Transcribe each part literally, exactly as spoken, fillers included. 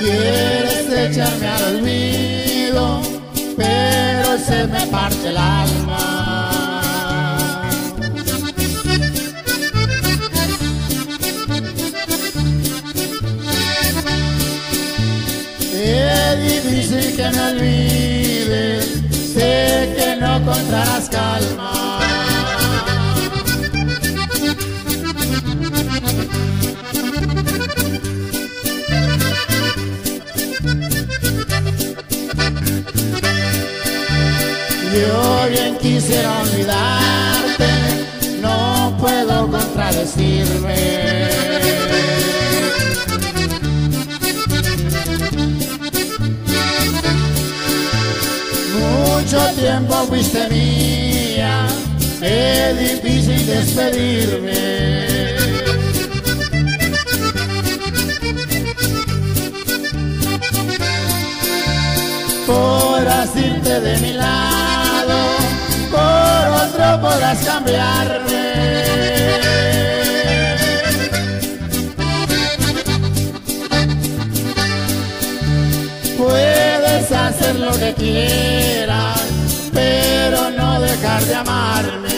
Quieres echarme al olvido, pero se me parte el alma. Es difícil que me olvides, sé que no encontrarás calma. Yo bien quisiera olvidarte, no puedo contradecirme. Mucho tiempo fuiste mía, es difícil despedirme. Podrás irte de mi lado, por otro podrás cambiarme. Puedes hacer lo que quieras, pero no dejar de amarme.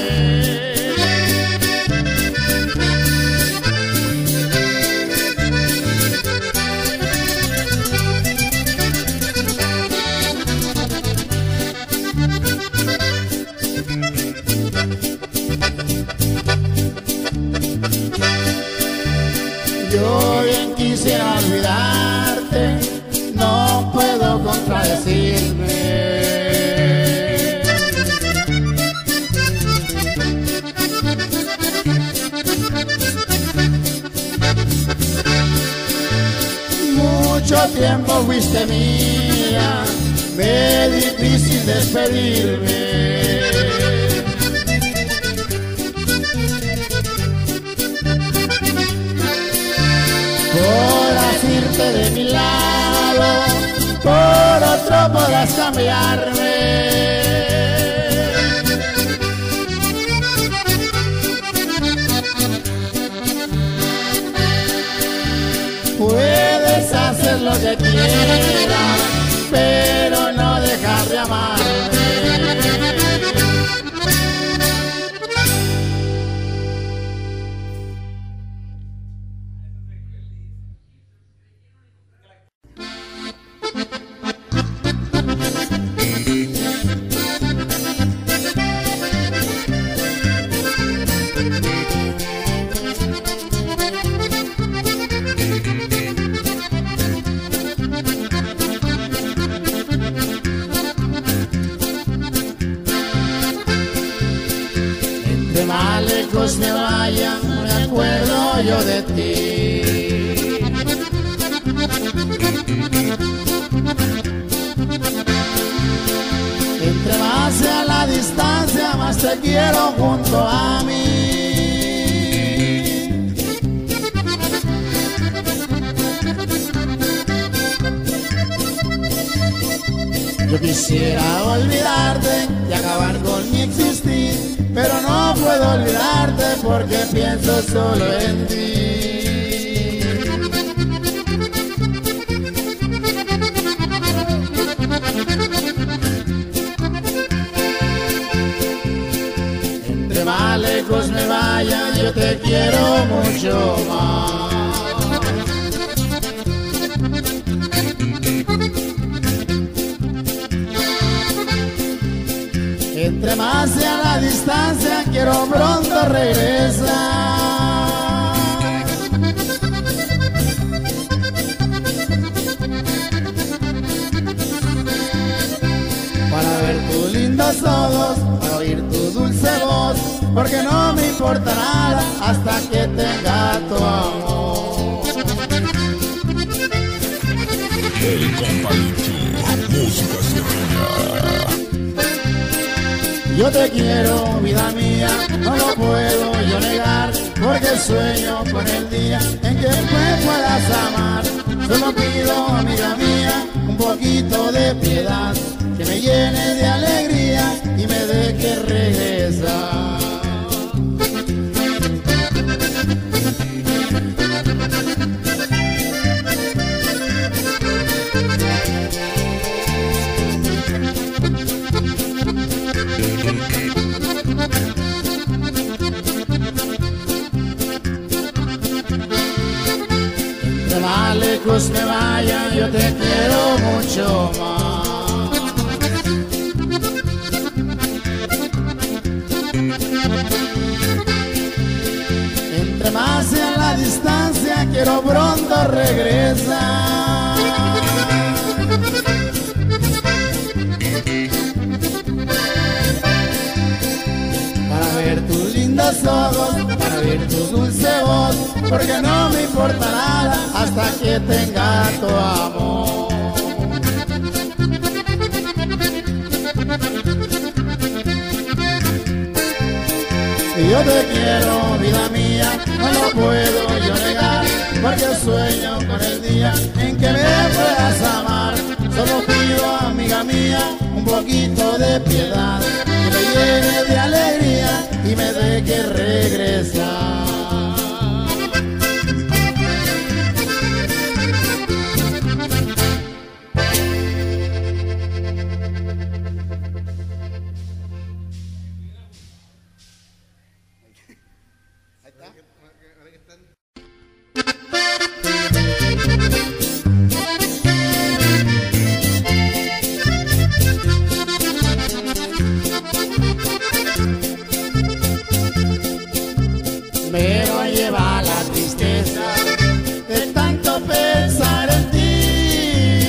Yo bien quisiera olvidarte, no puedo contradecirme. Mucho tiempo fuiste mía, me es difícil despedirme. Podrás irte de mi lado, por otro podrás cambiarme. Puedes hacer lo que quieras, pero no dejar de amarme. Entre más lejos me vaya, me acuerdo yo de ti. Entre más sea la distancia, más te quiero junto a mí. Yo quisiera olvidarte y acabar con mi existir, pero no puedo olvidarte porque pienso solo en ti. Entre más lejos me vaya, yo te quiero mucho más. Entre más sea la distancia, quiero pronto regresar para ver tus lindos ojos, para oír tu dulce voz, porque no me importa nada hasta que tenga tu amor. El Compadito, música sierreña. Yo te quiero, vida mía, no lo puedo yo negar, porque sueño con el día en que me puedas amar. Solo pido, amiga mía, un poquito de piedad, que me llene de alegría y me deje regresar. lejos me vaya, yo te quiero mucho más. Entre más sea la distancia, quiero pronto regresar. Para ver tus lindos ojos, para ver tu dulce voz, porque no me importa nada hasta que tenga tu amor. Y yo te quiero, vida mía, no lo puedo yo negar, porque sueño con el día en que me puedas amar. Solo pido, amiga mía, un poquito de piedad, que me llene de alegría y me deje regresar. Me lo lleva la tristeza de tanto pensar en ti.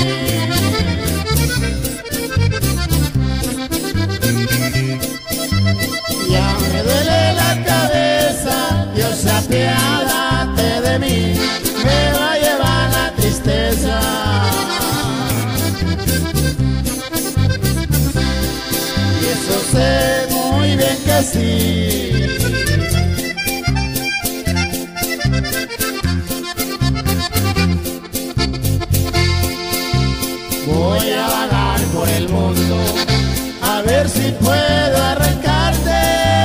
Ya me duele la cabeza, Dios apiádate de mí. Me va a llevar la tristeza. Y eso sé muy bien que sí. Voy a vagar por el mundo a ver si puedo arrancarte.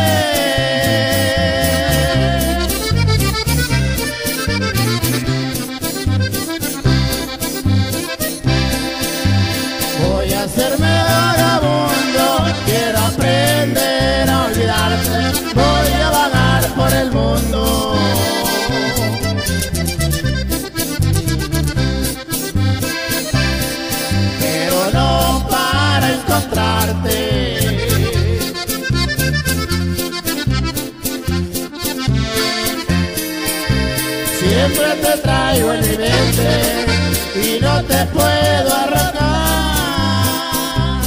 Voy a hacerme vagabundo, quiero aprender a olvidarte. Voy a vagar por el mundo. Encontrarte. Siempre te traigo en mi mente y no te puedo arrancar.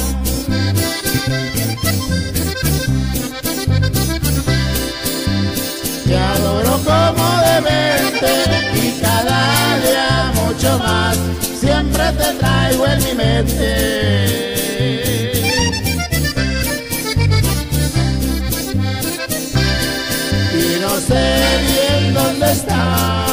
Te adoro como demente y cada día mucho más. Siempre te traigo en mi mente. Y no sé bien dónde está.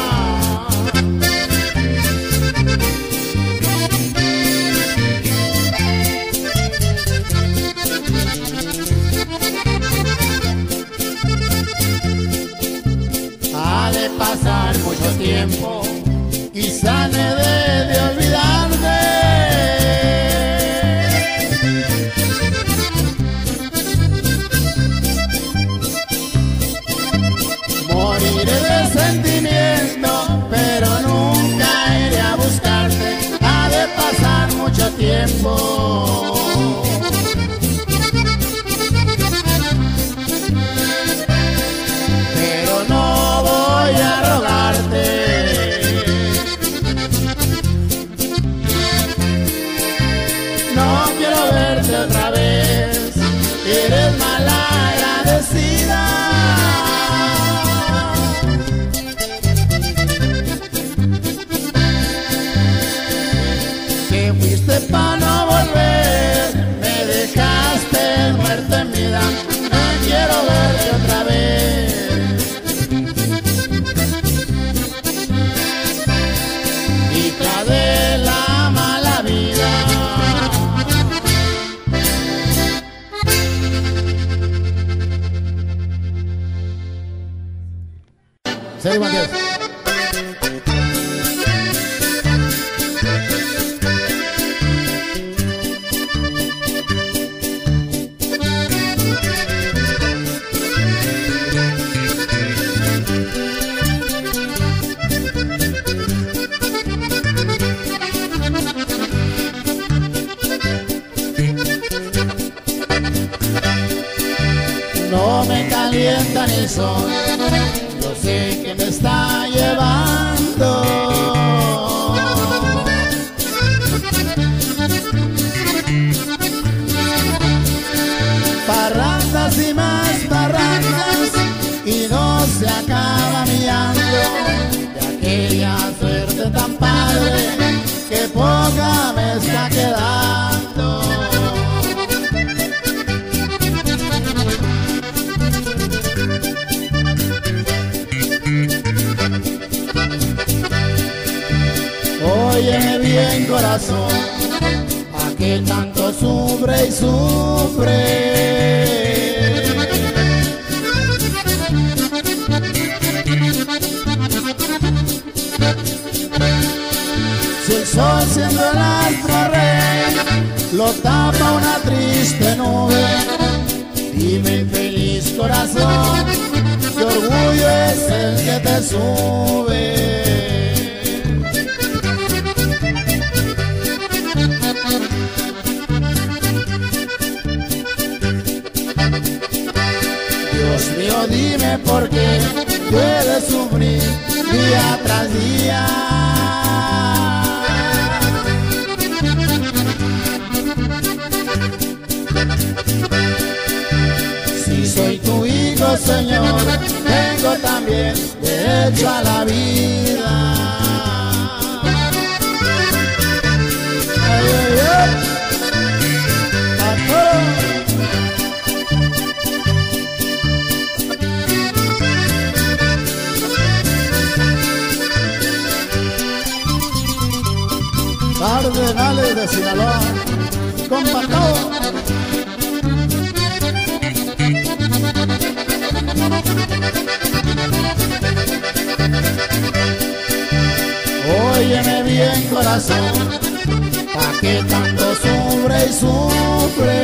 Ha de pasar mucho tiempo, quizá me dé de olvidarme. Moriré de sentimiento, pero nunca iré a buscarte. Ha de pasar mucho tiempo. Pero no voy a rogarte. No quiero verte otra vez, eres malagradecida. Que fuiste pa' no volver, me dejaste muerto en vida. No quiero verte otra vez. Hija de la mala vida. Sergio Matías. tormenta ni sol, yo sé que me está llevando. Parrandas y más parrandas, y no se acaba mi llanto de aquella suerte tan padre que poca me está quedando. Óyeme bien, corazón, a que tanto sufre y sufre. Si el sol siendo el astro rey lo tapa una triste nube, dime, infeliz corazón, qué orgullo es el que te sube. Dios mío, dime por qué yo he de sufrir día tras día. Si soy tu hijo, Señor, tengo también derecho a la vida. Ay, ay, ay. Cardenales de Sinaloa, compactado. Óyeme bien, corazón, pa' que tanto sufre y sufre.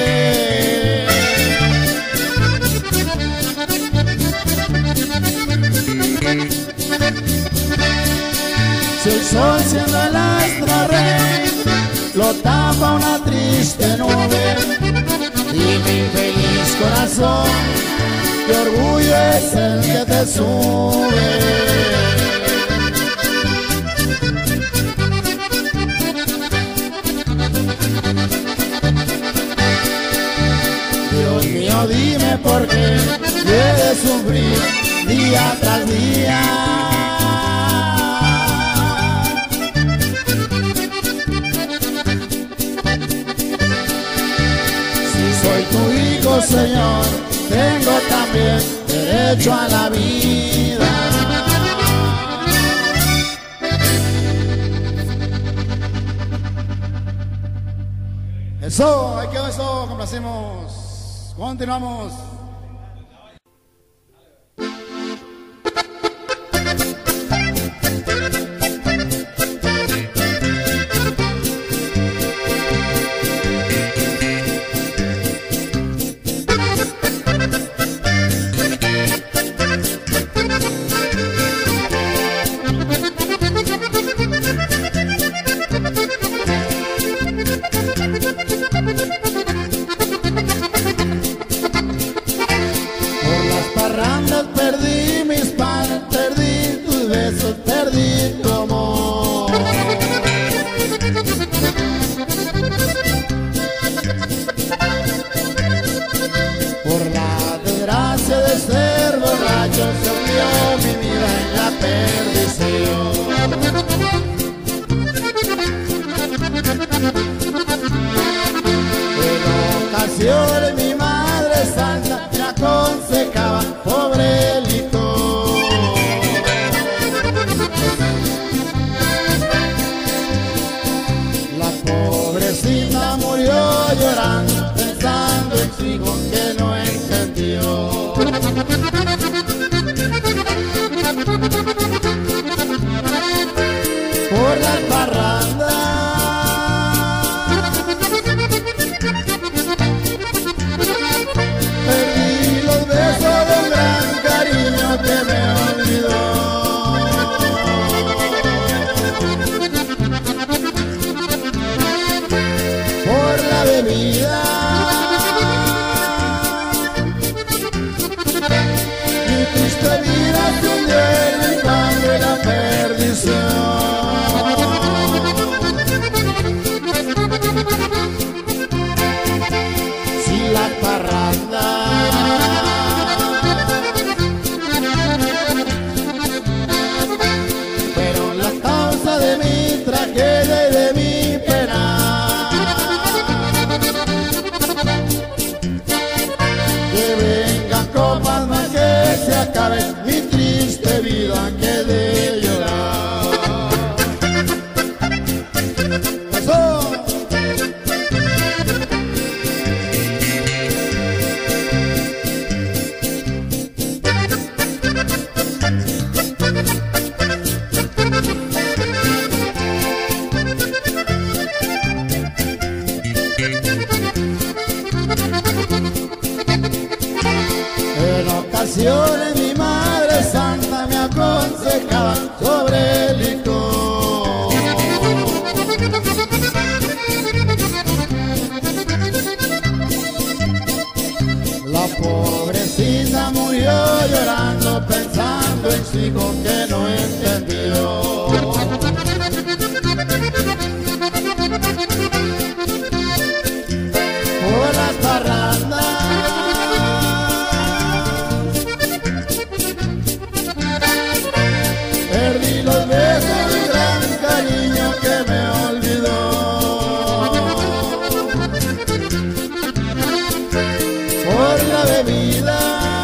Si el sol siendo el astro rey lo tapa una triste nube, dime, infeliz corazón, qué orgullo es el que te sube. Dios mío, dime por qué yo he de sufrir día tras día. Soy tu hijo, Señor, tengo también derecho a la vida. Eso, ahí quedó eso, complacemos. Continuamos. Perdí mis panes, perdí tus besos, perdí tu amor. Por la desgracia de ser borracho se hundió mi vida en la perdición. En ocasiones mi Madre Santa me aconsejaba, pobre licor. La pobrecita murió llorando, pensando en su hijo que no entendió. Por las parrandas perdí los besos de un gran cariño que me olvidó. Por la bebida hocico que no entendió. Por las parrandas perdí los besos y gran cariño que me olvidó. Por la bebida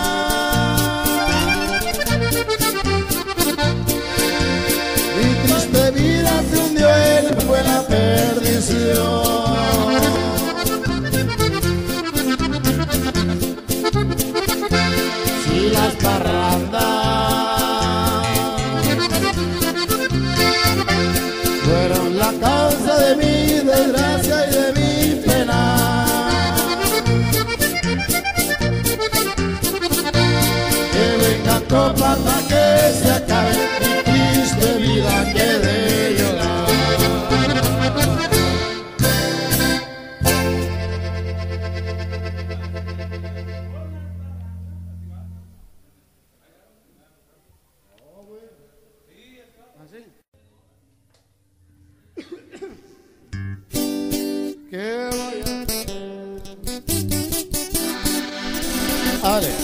mi triste vida se hundió, él fue la perdición. Si las parrandas fueron la causa de mi desgracia y de mi pena, que venga copa para que se acabe mi triste vida que de llorar. ¿Qué voy a hacer? Ale.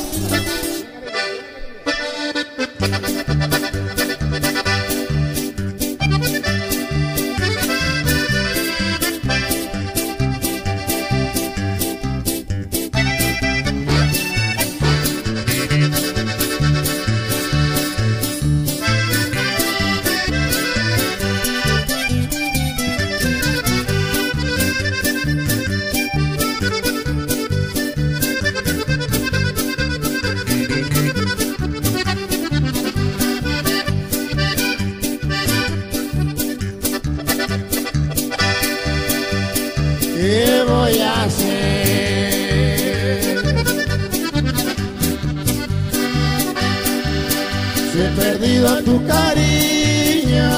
¿Qué voy a hacer? Si he perdido tu cariño,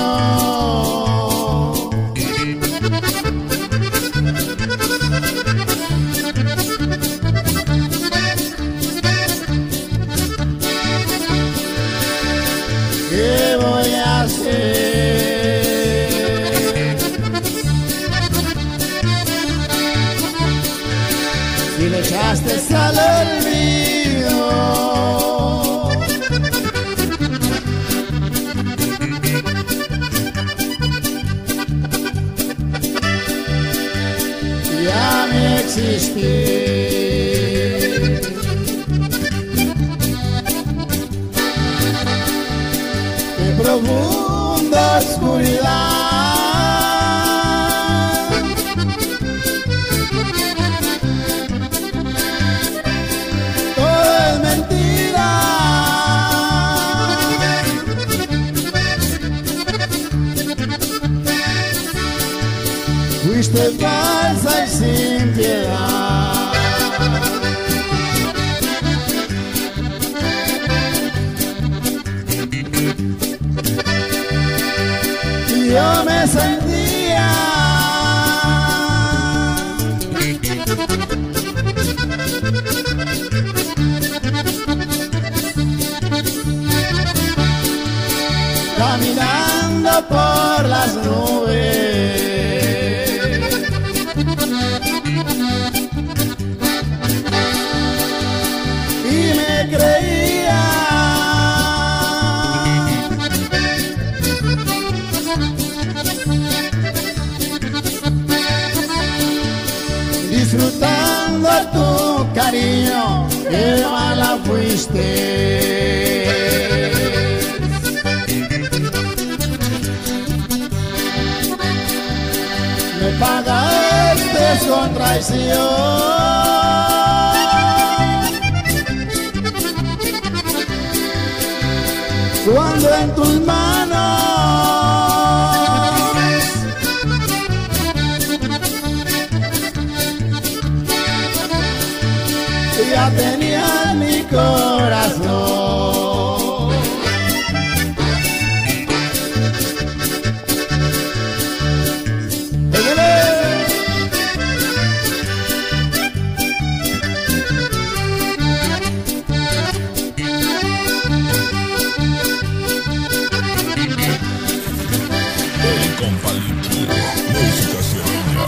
¿qué voy a hacer? Si le echaste al olvido, ya me existí. Qué profunda oscuridad, fuiste falsa y sin piedad. Y yo me sentía caminando por las nubes, y me creía disfrutando tu cariño, qué mala fuiste. Me pagaste con traición, cuando en tus manos ya tenía mi corazón. música sierreña.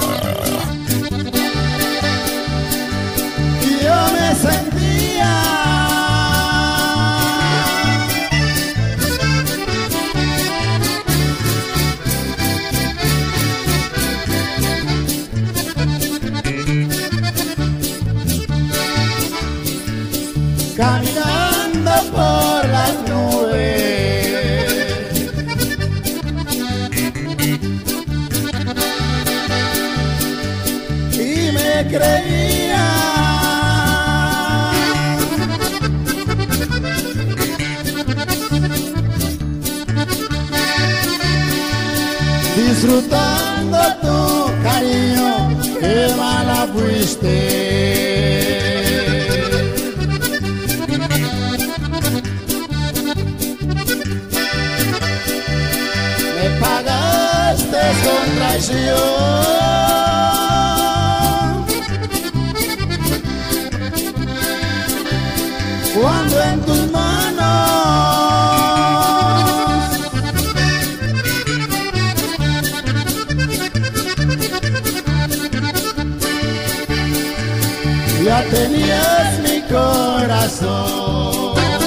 Y yo me sentía caminando por las nubes y me creía disfrutando tu cariño, qué mala fuiste. Me pagaste con traición cuando en tus manos ya tenías mi corazón.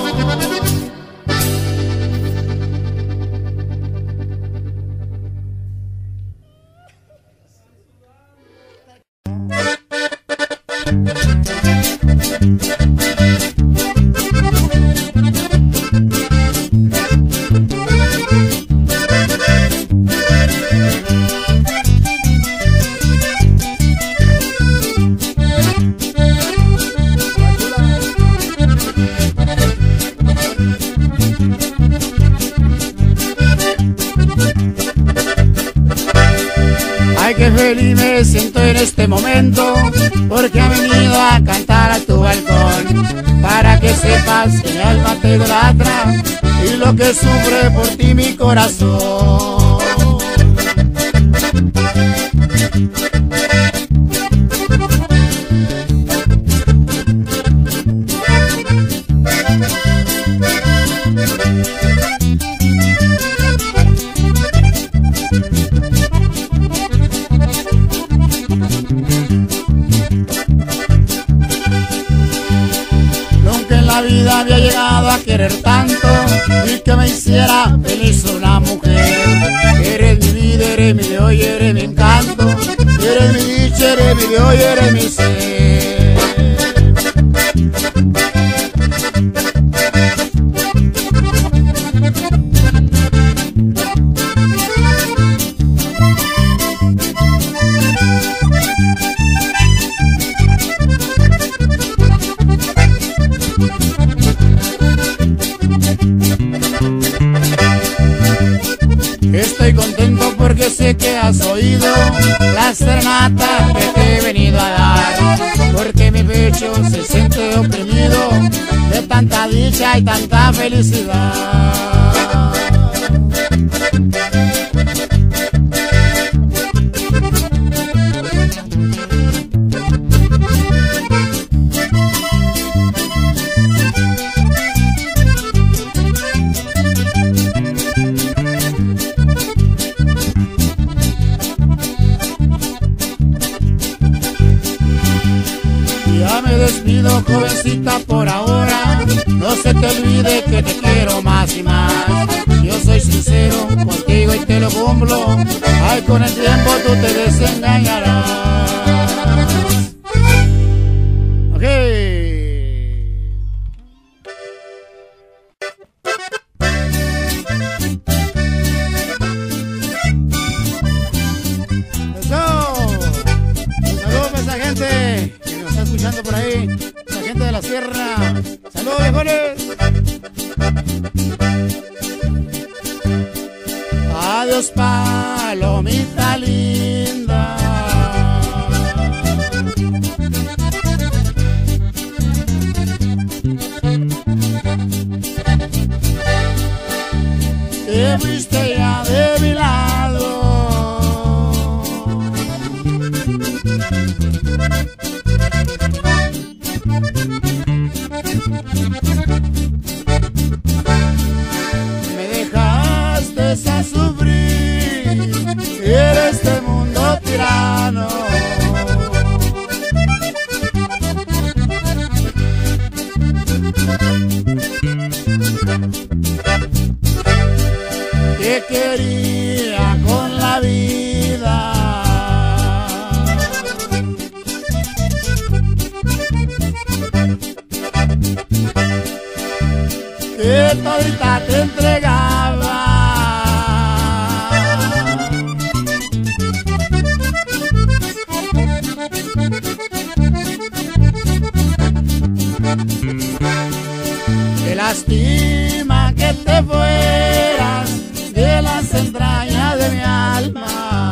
Ay, qué feliz me siento en este momento, porque ha venido a cantar a tu balcón, para que sepas que mi alma te idolatra y lo que sufre por ti mi corazón. La vida había llegado a querer tanto y que me hiciera feliz una mujer. Eres mi vida, eres mi Dios y eres mi encanto, eres mi dicha, eres mi Dios y eres mi ser. Estoy contento porque sé que has oído la serenata que te he venido a dar, porque mi pecho se siente oprimido de tanta dicha y tanta felicidad. Ya me despido, jovencita, por ahora. No se te olvide que te quiero más y más. Yo soy sincero contigo y te lo cumplo. Ay, con el tiempo tú te desengañarás. Ok. Let's go. Saludos a esa gente que nos está escuchando por ahí, la gente de la sierra. Saludos, viejones. Adiós, palomita linda. Te fuiste ya de mi lado. Me dejaste a sufrir en este mundo que todita te entregaba. Qué lástima que te fueras de las entrañas de mi alma.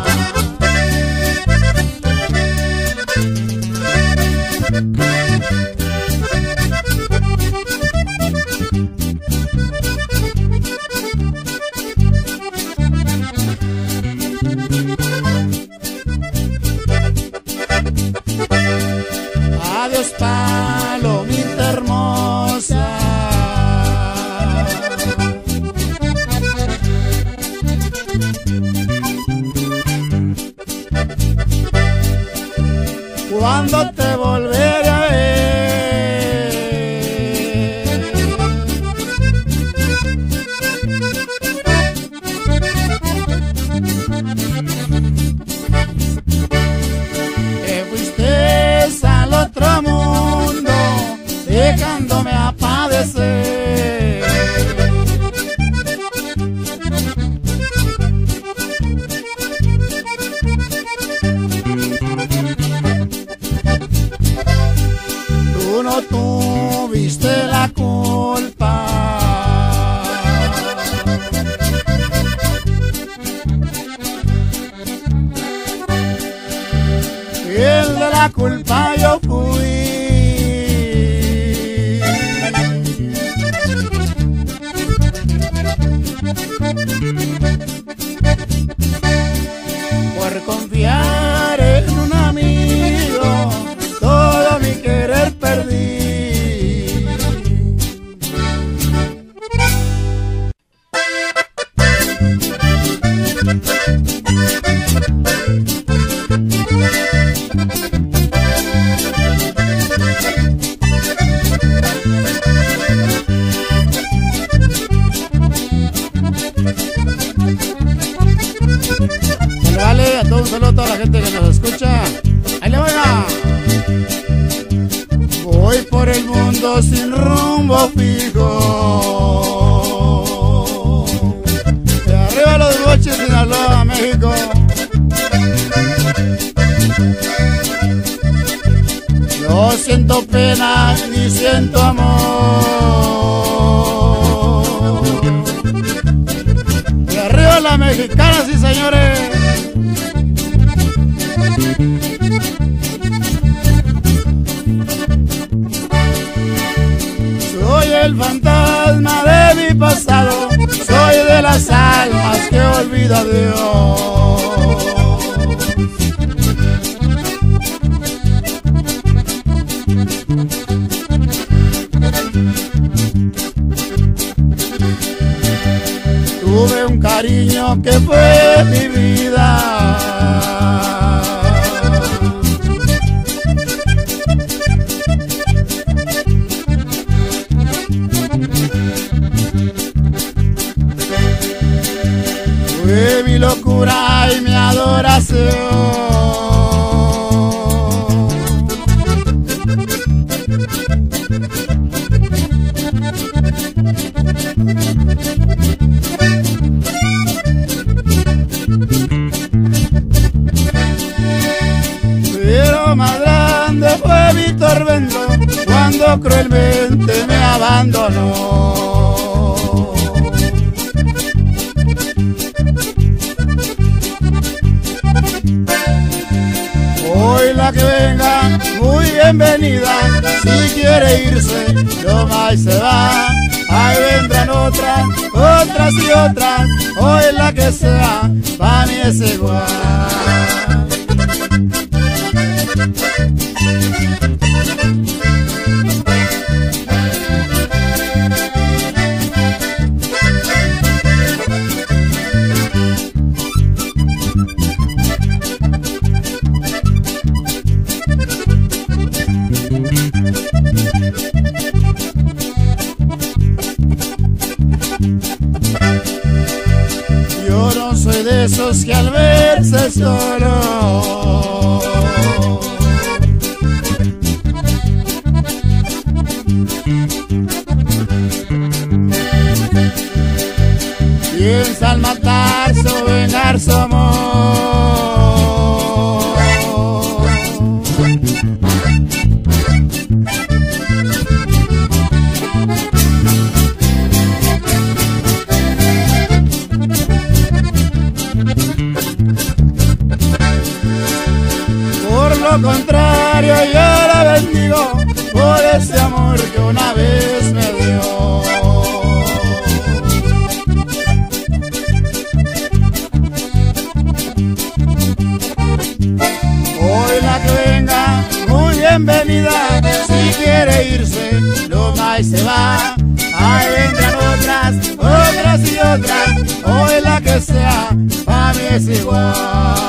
Adiós, palomita hermosa. ¿Cuándo te volveré a ver? Que fuiste al otro mundo dejándome a padecer. Tú no tuviste la culpa. Y el de la culpa yo fui. Por confiar en un amigo, todo mi querer perdí. Se le vale a todo, un saludo a toda la gente que nos escucha. Ahí le voy a... Voy por el mundo sin rumbo fijo. De arriba los boches, Sinaloa, México. No siento pena ni siento amor. De arriba la mexicana, sí señores. Soy el fantasma de mi pasado, soy de las almas que olvida Dios. Tuve un cariño que fue mi vida. Fue mi locura y mi adoración. Pero más grande fue mi tormento cuando cruelmente me abandonó. Hoy la que venga, muy bienvenida. Si quiere irse, no más se va. Ahí vendrán otras, otras y otras. Hoy la que sea, para mí es igual. Yo no soy de esos que al verse solo al matarse o vengar su amor. Por lo contrario, yo la bendigo por ese amor que una vez me dio. Hoy la que venga, muy bienvenida. Si quiere irse, no más se va. Ahí vendrán otras, otras y otras. Hoy la que sea, para mí es igual.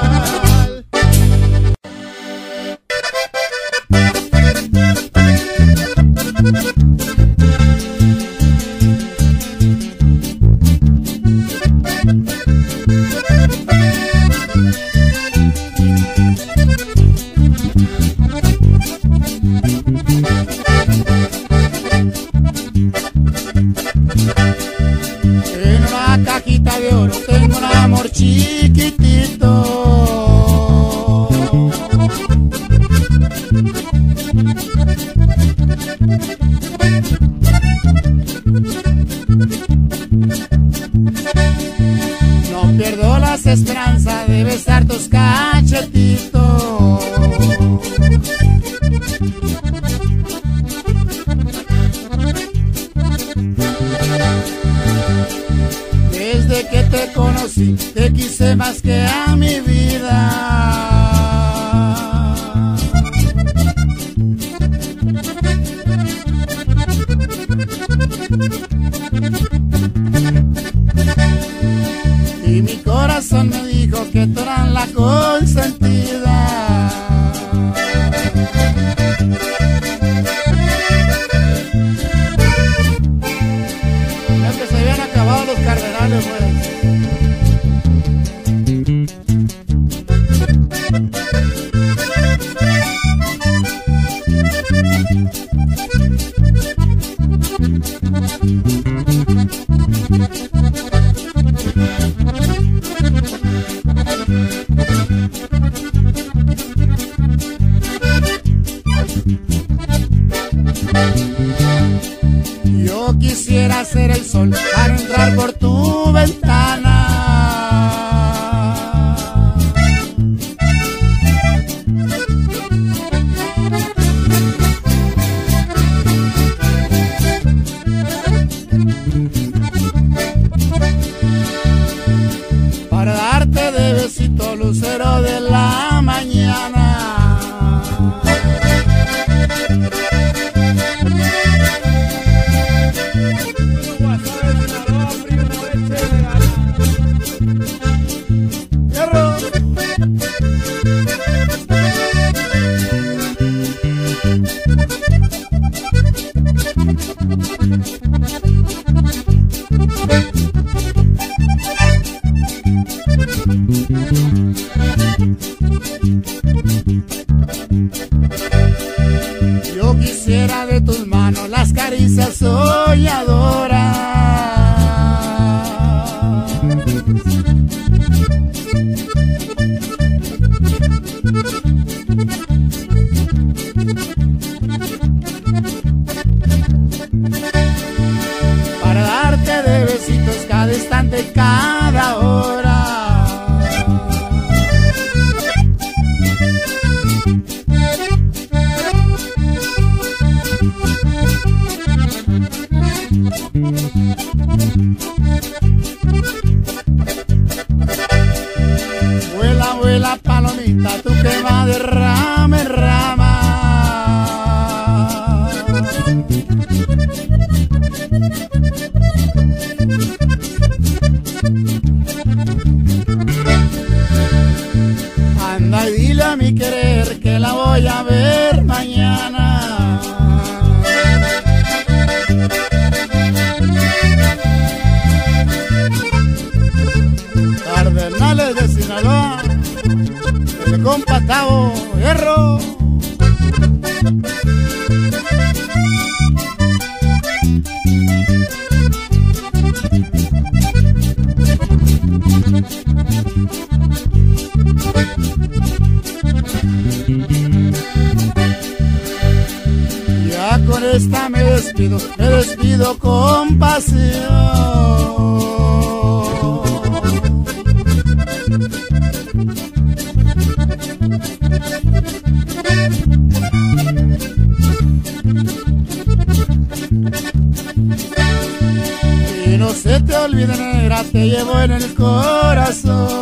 En una cajita de oro tengo un amor chiquitito. No pierdo las esperanzas de besar tus cachetitos. Desde que te conocí, te quise más que a mi vida. Y mi corazón me dijo que tú eras la consentida. Es que se habían acabado los cardenales, pues. Yo quisiera ser el sol para entrar por tu ventana. Para darte de besito, lucero de la mañana. Yo quisiera de tus manos las caricias soñadoras. Para darte de besitos cada instante, cada hora. Vuela, vuela, palomita, tú que vas de rama en rama. Anda y dile a mi querer que la voy a ver mañana. Cardenales de Sinaloa, el compa Tavo Hierro. despido, me despido con pasión. Y no se te olvide, negra, te llevo en el corazón.